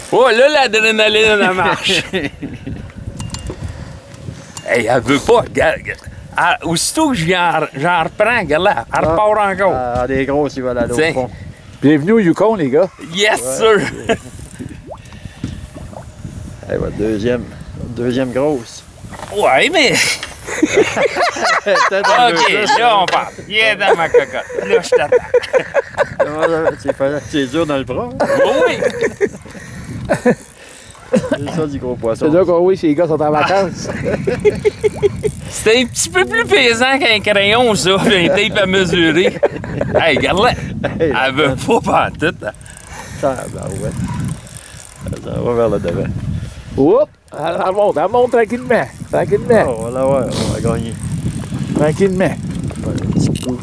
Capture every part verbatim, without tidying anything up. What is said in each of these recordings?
Oh, là, l'adrénaline, elle marche. Hey, elle veut pas. Elle, aussitôt que j'en reprends, regarde là, elle ah, repart encore. Ah, des grosses, ils veulent aller au fond. Bienvenue au Yukon, les gars. Yes, ouais. sir. Hey, votre deuxième, votre deuxième grosse. Ouais, mais... OK, là, on parle. Il est dans ma cocotte. Là, je t'attends. C'est dur dans le bras. Oui. C'est ça du gros poisson. C'est là que oui, ces gars sont en vacances. C'est un petit peu plus pesant qu'un crayon, ça, un tape à mesurer. Hey, regarde-la. Hey, elle veut pas pantoute. Ça ouais. Ça va vers le devant. Oups! Elle monte, elle monte tranquillement. Tranquillement. Oh, on va l'avoir, on va gagner. Tranquillement. Ouais, un petit coup.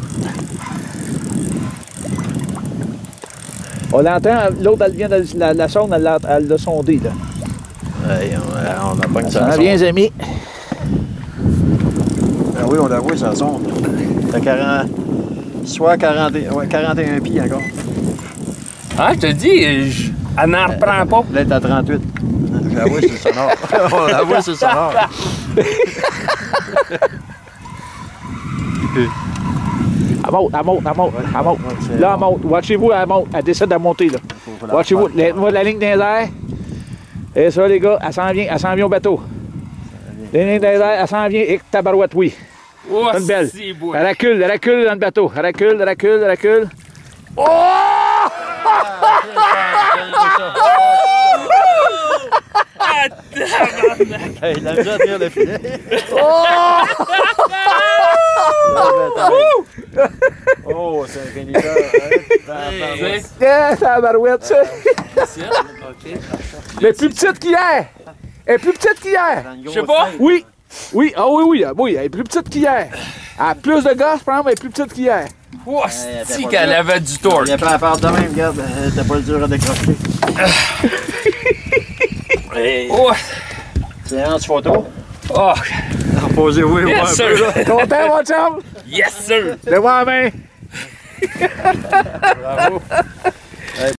On l'entend, l'autre, elle vient de la, la sonde, elle l'a, elle l'a sondé, là. Ouais, on, on a pas une Ça sonde. s'en vient, les amis. Ben oui, on l'a vu, ça sonde. T'as quarante... Soit quarante, ouais, quarante et un pieds encore. Ah, je te dis, je... elle n'en reprend pas. Là, t'as trente-huit. J'avoue, c'est sonore. On l'avoue, c'est sonore. Elle monte, elle monte, elle monte, elle monte. Là, elle monte. Watchez-vous, elle monte. Elle décide de monter, là. Watchez-vous, la, la ligne dans les airs. Et ça, les gars, elle s'en vient, elle s'en vient au bateau. La ligne dans les airs, elle s'en vient. Et tabarouette, oui. Oh, c'est une belle. Si beau. Elle recule, elle recule dans le bateau. Elle recule, elle recule, elle recule. Oh! Ah, tabarnak! Hey, il a déjà tenir le filet. Oh! Oh, c'est un géniteur. Hey, Yeah, tabarouette, ça. Elle est plus petite qu'hier. Elle est plus petite qu'hier. Je sais pas. Oui. Oui, ah oui, oui, oui, elle est plus petite qu'hier. Elle a plus de gaz, par exemple, elle est plus petite qu'hier. Oh, c'est qu'elle avait du torque. Il n'y a pas à faire de même, regarde. T'as pas le dur à décrocher. Hey. Oh! C'est un photo. Oh! Reposez-vous et Yes, voir un sir. peu, là. Content, mon chum? Yes, sir! Donne-moi la main. Bravo.